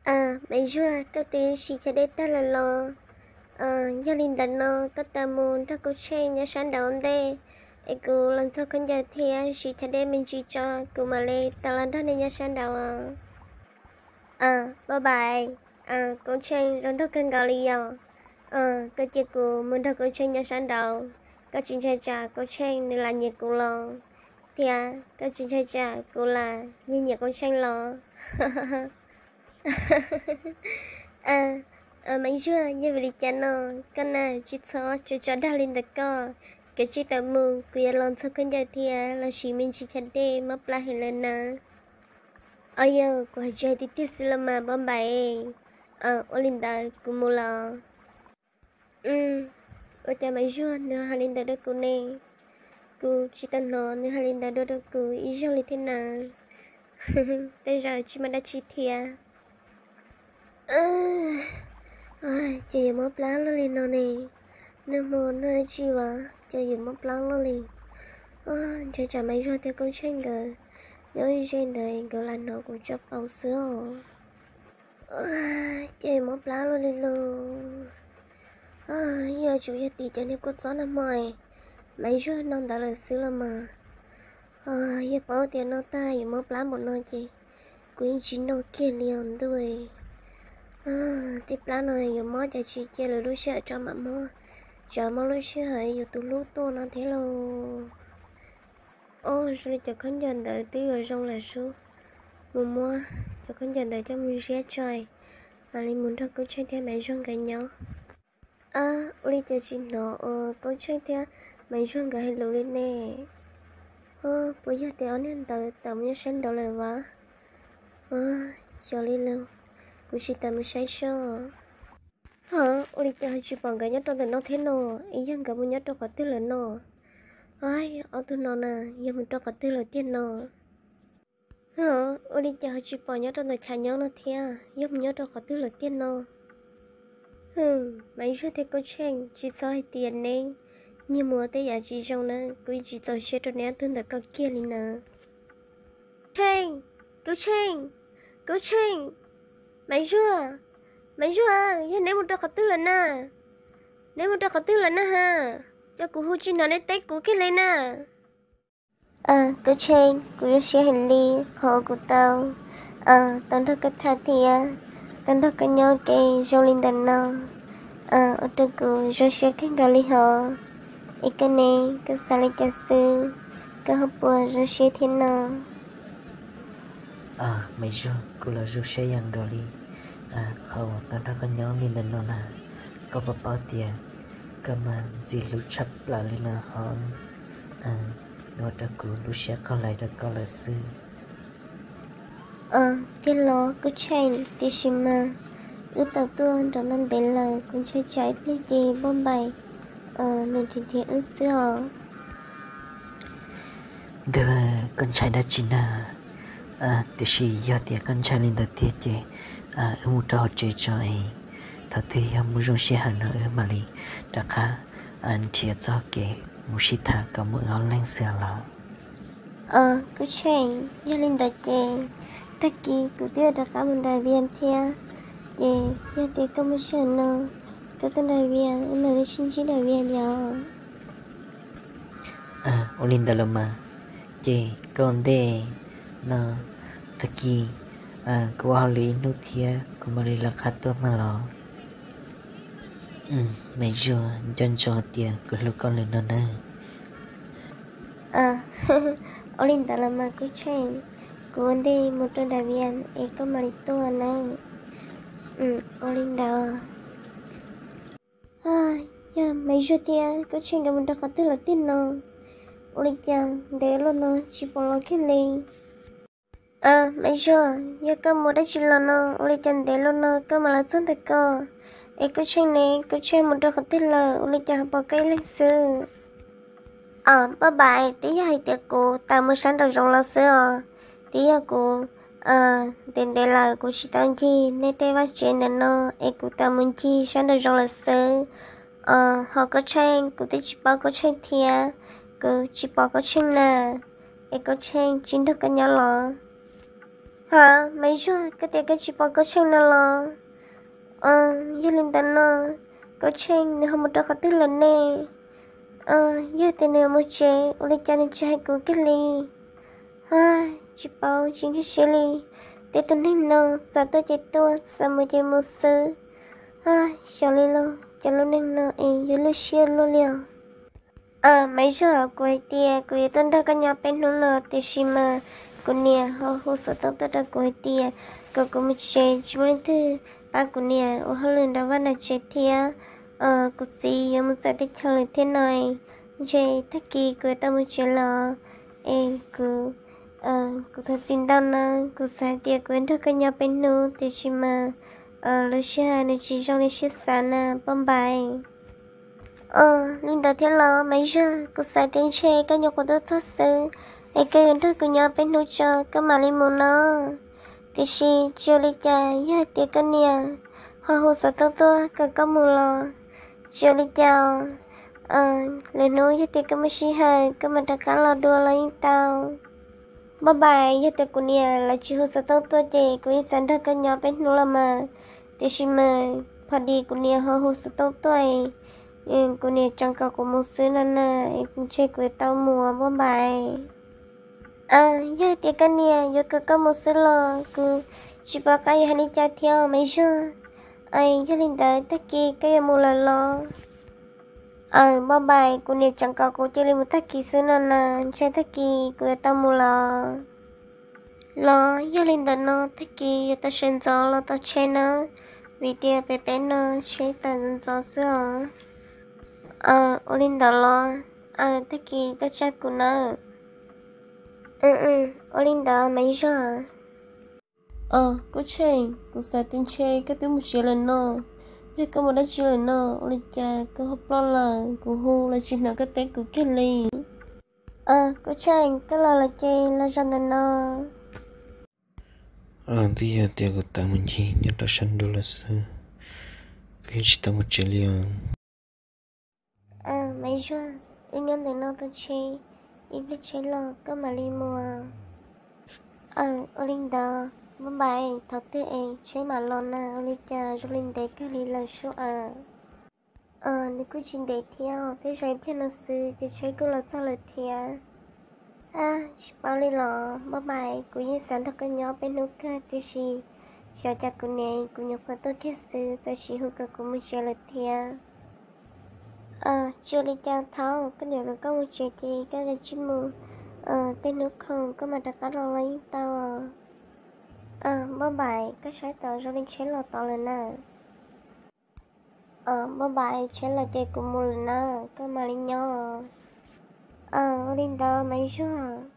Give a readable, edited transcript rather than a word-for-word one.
Bây giờ các tí chỉ cho đến ta là lo. Gia đình đã nó các ta muốn ta có chơi nhà sáng đầu đây. Cô lần sau con giờ thì chỉ cho đến mình chỉ cho cô mà lên ta lần đó nên nhà sáng đầu bye bye. Con chơi rồi đó cần gọi đi à. Cái chị cô muốn ta có chơi nhà sáng đầu. Các chuyện chơi trả có chơi nên là nhiệt cô lo. Thì các chuyện chơi trả cô là như nhiệt con chơi lo. Mấy chưa như vậy chả nó cái này chỉ cho đa lên được cơ cái chỉ tao mù cứ lần sau con giờ thì là chỉ mình chỉ chặt đi mà plá hết lên nè ơi quả chơi thì tiếc là mà bấm bài Olinda cũng mua là ở cha mấy chưa nữa hai lên được cô nè cô chỉ tao nó nữa hai lên được cô ý cho lên thế nào bây giờ chỉ mà đã chỉ thiệt chị mất plá luôn đi nó nè nên mà nó là chi vậy chị mất plá luôn đi chị chả mấy rồi theo câu chuyện kìa nhớ trên đời kìa là nó cũng chấp bao sữa chị mất plá luôn đi luôn giờ chủ yếu tí cho nên có gió nằm mày mấy rồi nó đã là sữa là mà giờ bao tiền nó ta giờ mất plá một nơi chị quý chỉ nó kia liền thôi tiếp lá này giờ mới cho chị chơi là lúc sợ cho mà mơ chờ mà lúc sợ hãy giờ tụi lúc tôi nó thế luôn rồi cho con dần đợi tí rồi xong là số mùa mua cho con dần đợi cho mình sẽ chơi mà linh muốn thật con chơi theo mấy trong cái nhau uli cho chị nó con chơi theo mấy trong cái hello lên nè bây giờ thì anh em đợi tầm như sinh đầu lại vả cho lên luôn cô chỉ tầm sai cho uli cho chị bằng cái nhất trong nó thế nào ý dân cả một nhất trong có tư là nó ở tụi nó nè giờ mình trong có tư là tiền nó uli cho chị bằng nhất trong khả nhau nó thế giờ mình nhất trong có tư là tiền nó mấy chỗ thì có chuyện chị sao tiền nên như mua tới giờ chị trong nó cô chỉ sao xe trong này tương tự có kia lên nè cứu tranh mấy chưa giờ nếu một trò có tư lần nè nếu một trò có tư lần nè ha cho cô hú chi nó lấy tay cô cái lên nè cứu tranh cô rất sẽ hành lý khó của tao tao thật cái thà thì tao thật cái nhau cái rau linh đàn nó ở trong cô rất sẽ cái gà lý họ cái này cái sao lấy cha sư cái hộp bùa rất sẽ thế nào mấy giờ cô là rất sẽ yang gà lý không tao đã có nhóm lên đến nó nè có bao tiền cơ mà gì lúc chấp là lên là họ nó đã cứ lúc sẽ có lại được có là sư tiền lo cứ chạy tiền xin mà tao tuôn đó năm đến là cũng chơi trái plei gì bom bài nó chỉ ước xưa được con trai đã chín thì chỉ do tiền con trai lên được tiền chứ em muốn cho chơi chơi thật thì em muốn dùng xe hàng nữa mà đi đã khá anh chia cho cái muốn xí thả cả mỗi ngón lên xe là cứ chạy gia đình đã chơi tất kỳ cứ tiêu đã cả một đại viên thia để gia tiền có một chuyện nào cái tên đại viên em nói xin chỉ đại viên giờ Olinda lo mà chị còn để nó tất kỳ cô học lý nút thia cô mà đi là khá tốt mà lo mấy giờ chân cho tiền cứ lúc con lên nó nè Olinda là mà cứ chạy cô đi một trong đại viên ấy có mà đi tua nè Olinda giờ mấy giờ tiền cứ chạy cái một đặc tư là tiền nó Olinda để luôn nó chỉ bỏ lo cái này mấy giờ giờ có một đại chỉ là nó Olinda để luôn nó có mà là chân thật cơ ấy cứ chạy này cứ chạy một đặc tư là Olinda bỏ cái lên sư bye bye tí giờ hay tiệc cô ta mới sáng đầu rong là sữa tí giờ cô đến đây là cô chỉ tao chi nên tay bắt chuyện đến nó ấy cô ta muốn chi sáng đầu rong là sữa họ có tranh cô tí chỉ bao có tranh thia cô chỉ bao có tranh nè ấy có tranh chính thức cái nhau lo hả mấy rồi cái tiền cái chỉ bảo có chênh nào là giờ linh tận nó có chênh nếu không một đợt tư lần nè giờ tiền này một chế ô lấy cha nên chơi của cái ly ha chỉ bảo chính cái xe ly để tôi nên nó sao tôi chạy tôi sao mà chạy một sự ha sao lên lo cho luôn nên nó giờ lấy xe luôn liền mấy giờ quay tia quay tôi đã có nhà bên nó là thì xí mà cô nè họ sợ tôi đã quay tia cô cũng một chế chỉ muốn thứ ba cô nè ở họ lần đó vẫn là chế tia cô gì muốn sẽ thích chơi thế này chế thắc kỳ cô ta một chế là cô cô thật xin đau nè cô sai tia cô đã có nhà bên nó thì xí mà lúc xưa nó chỉ trong này xí sáng nè bấm bài linh đầu tiên là mấy giờ cô sai tiếng chơi cái nhóc của tôi thật sự cái chuyện đó của nhau bên nút cho cái mà linh muốn nó thì khi chiều lịch cha ya tiệc cái nè hoa hồ sợ tôi cái mù lo chiều lịch cha lời nói ya tiệc cái mà xí hay cái mà đã cả là đua lấy tao bye bye ya tiệc của nè là chiều hồ sợ tôi chị của anh sản đó cái nhau bên nút là mà thì khi mà phải đi của nè hoa hồ sợ tôi cô nè trong cầu của một xứ nên là cũng chơi với tao mùa bố bài giờ thì cái nè giờ có một xứ lo cứ chỉ bảo cái hành đi chơi theo mấy giờ giờ linh tới tất kỳ cái mùa là lo bố bài cô nè trong cầu của chơi lên một tất kỳ xứ nên là chơi tất kỳ của tao mùa lo giờ linh tới nó tất kỳ giờ tao sinh gió lo tao chơi nó vì tia bé bé nó chơi tao gió xưa Olinda lo thế kì cái chat của nó Olinda mấy giờ cô chơi cô sai tên chơi cái thứ một chiếc lần nọ hay có một đợt chiếc lần nọ Olinda cô học lo là cô hu là chuyện nào cái tên của cái này cô chơi cái là chơi là cho nên nó thì tiền của ta mình gì nhớ đó sân đô la sư cái chỉ ta một chiếc liền mấy giờ anh nhân thì nó tôi chơi ít biết chơi lo có mà đi mua Olinda bye bye thật thế em chơi mà lo na Olinda cho linh để cái đi là số nếu cứ chuyện để theo thế chơi biết là sư chỉ chơi cứ là sao là theo chỉ bảo đi lo bye bye cô yên sáng được cái nhóm bên nước kia thì gì cho cha cô này cô nhập vào tôi cái sư cho chị hút cả cô mới chơi là theo chưa đi chào tháo cái điều có một chuyện thì cái chim mù tên nước không có mà đặt cá lo lấy tao bye bye cái trái tao rồi đi chế là tao lên nè bye bye chế là chơi cùng mù lên nè cái mà lên nhau lên tao mấy chưa